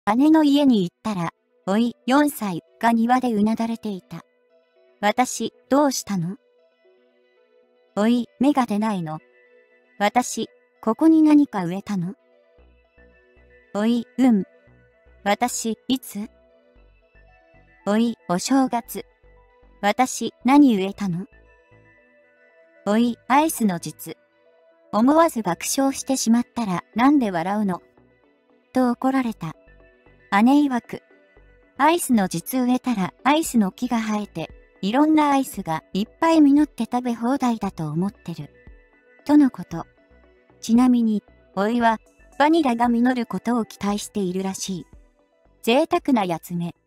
姉の家に行ったら、おい、4歳が庭でうなだれていた。私、どうしたの？おい、芽が出ないの？私、ここに何か植えたの？おい、私、いつ？おい、お正月。私、何植えたの？おい、アイスの実。思わず爆笑してしまったら、なんで笑うの？と怒られた。姉曰く、アイスの実植えたらアイスの木が生えて、いろんなアイスがいっぱい実って食べ放題だと思ってる。とのこと。ちなみに、おいは、バニラが実ることを期待しているらしい。贅沢なやつめ。